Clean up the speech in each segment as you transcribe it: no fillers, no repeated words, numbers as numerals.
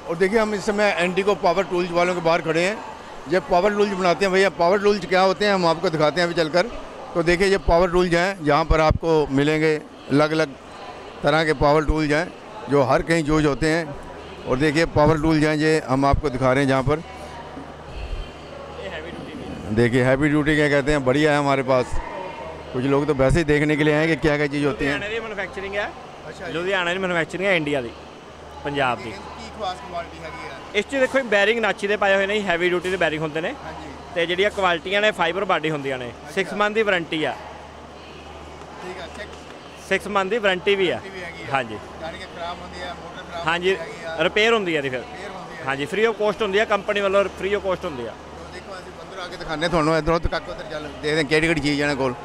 और देखिए हम इस समय एंटिको पावर टूल्स वालों के बाहर खड़े हैं। ये पावर टूल्स बनाते हैं भैया। पावर टूल्स क्या होते हैं हम आपको दिखाते हैं अभी चलकर। तो देखिए ये पावर टूल्स हैं, यहाँ पर आपको मिलेंगे अलग अलग तरह के पावर टूल्स हैं जो हर कहीं यूज होते हैं। और देखिए पावर टूल्स हैं ये हम आपको दिखा रहे हैं जहाँ पर। देखिए हैवी ड्यूटी क्या कहते हैं, बढ़िया है हमारे पास। कुछ लोग तो वैसे ही देखने के लिए आए कि क्या क्या चीज़ होती है। मैनुफैक्चरिंग है लुधियाना की, मैनुफैक्चरिंग है इंडिया की, पंजाब की। इस 'ਚ देखो बैरिंग नाची ਦੇ ਪਾਏ ਹੋਏ ਨੇ, ਹੈਵੀ ਡਿਊਟੀ ਦੇ ਬੈਰਿੰਗ ਹੁੰਦੇ ਨੇ ਤੇ ਜਿਹੜੀਆਂ ਕੁਆਲਿਟੀਆਂ ਨੇ ਫਾਈਬਰ ਬਾਡੀ ਹੁੰਦੀਆਂ ਨੇ। 6 ਮੰਥ ਦੀ ਵਾਰੰਟੀ ਆ। ठीक है, 6 ਮੰਥ ਦੀ ਵਾਰੰਟੀ ਵੀ ਆ। ਹਾਂਜੀ ਹਾਂਜੀ ਰਿਪੇਅਰ ਹੁੰਦੀ ਆ ਦੀ ਫਿਰ। ਹਾਂਜੀ ਫ੍ਰੀ ਆਫ ਕੋਸਟ ਹੁੰਦੀ ਆ, ਕੰਪਨੀ ਵੱਲੋਂ ਫ੍ਰੀ ਆਫ ਕੋਸਟ ਹੁੰਦੀ ਆ। देखो ਅਸੀਂ ਅੰਦਰ ਆ ਕੇ ਦਿਖਾਣੇ ਤੁਹਾਨੂੰ ਇਧਰੋਂ ਤੱਕ ਉਧਰ ਚੱਲ ਦੇਖਦੇ ਕਿਹੜੀ ਕਿਹੜੀ ਚੀਜ਼ ਹੈ ਕੋਲ।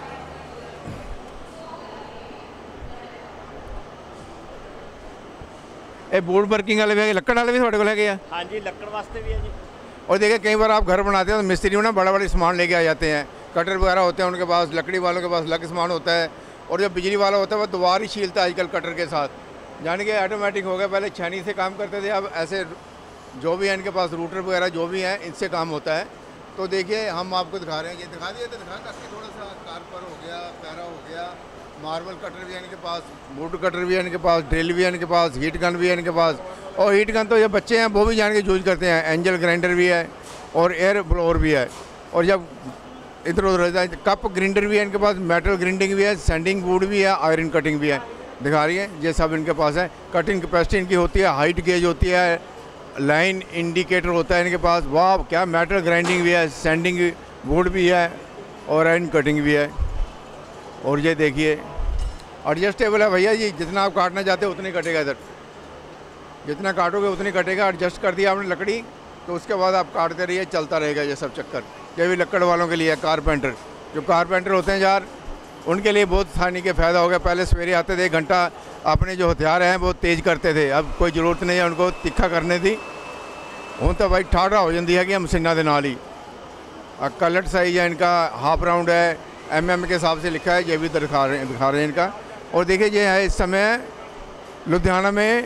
ਇਹ बोर्ड वर्किंग वाले भी है, लकड़ वाले भी थोड़े को लगे हैं। हाँ जी लकड़ वास्ते भी है जी। और देखिए कई बार आप घर बनाते हैं तो मिस्त्री ना बड़ा बड़ा सामान लेके आ जाते हैं। कटर वगैरह होते हैं उनके पास, लकड़ी वालों के पास अलग सामान होता है। और जो बिजली वाला होता है वो दोबारा ही छीलता है आजकल कटर के साथ, यानी कि ऑटोमेटिक हो गया। पहले छेनी से काम करते थे, अब ऐसे जो भी है इनके पास रूटर वगैरह जो भी है इनसे काम होता है। तो देखिए हम आपको दिखा रहे हैं, ये दिखा दिया तो दिखा करके थोड़ा सा कार्पर हो गया, पैरा हो गया, मार्बल कटर भी है इनके पास, वुड कटर भी है इनके पास, ड्रिल भी है इनके पास, हीट गन भी है इनके पास। और हीट गन तो ये बच्चे हैं वो भी जान के यूज करते हैं। एंजल ग्राइंडर भी है और एयर ब्लोअर भी है। और जब इधर उधर कप ग्राइंडर भी है इनके पास, मेटल ग्राइंडिंग भी है, सैंडिंग बोर्ड भी है, आयरन कटिंग भी है। दिखा रही है ये सब इनके पास है। कटिंग कैपेसिटी इनकी होती है, हाइट गेज होती है, लाइन इंडिकेटर होता है इनके पास। वाह क्या मेटल ग्राइंडिंग भी है, सैंडिंग बोर्ड भी है और आयरन कटिंग भी है। और ये देखिए एडजस्टेबल है भैया जी, जितना आप काटना चाहते हो उतनी कटेगा। इधर जितना काटोगे उतनी कटेगा। एडजस्ट कर दिया आपने लकड़ी तो उसके बाद आप काटते रहिए, चलता रहेगा ये सब चक्कर। ये भी लकड़ वालों के लिए है। कारपेंटर जो कारपेंटर होते हैं यार उनके लिए बहुत आसानी के फ़ायदा हो गया। पहले सवेरे आते थे 1 घंटा अपने जो हथियार हैं वो तेज़ करते थे, अब कोई ज़रूरत नहीं है उनको तिखा करने की। हूँ तो भाई ठाड़ा हो जाती है कि मशीना के नाल ही। कलट साइज है इनका, हाफ राउंड है, MM के हिसाब से लिखा है। ये भी दिखा रहे हैं इनका। और देखिए ये है इस समय लुधियाना में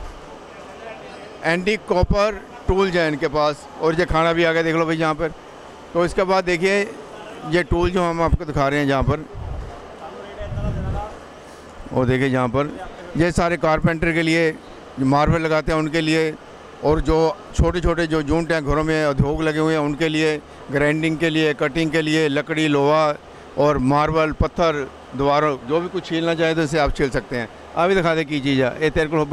एंटी कॉपर टूल्स हैं इनके पास। और ये खाना भी आ गया देख लो भाई यहाँ पर। तो इसके बाद देखिए ये टूल जो हम आपको दिखा रहे हैं यहाँ पर, और देखिए यहाँ पर ये सारे कारपेंटर के लिए जो मार्बल लगाते हैं उनके लिए, और जो छोटे छोटे जो जूनट हैं घरों में उद्योग लगे हुए हैं उनके लिए, ग्राइंडिंग के लिए, कटिंग के लिए, लकड़ी लोहा और मार्बल पत्थर दोबारा जो भी कुछ छीलना चाहे तो इसे आप छील सकते हैं। अभी दिखा दें की चीज़ है ये तेरे को।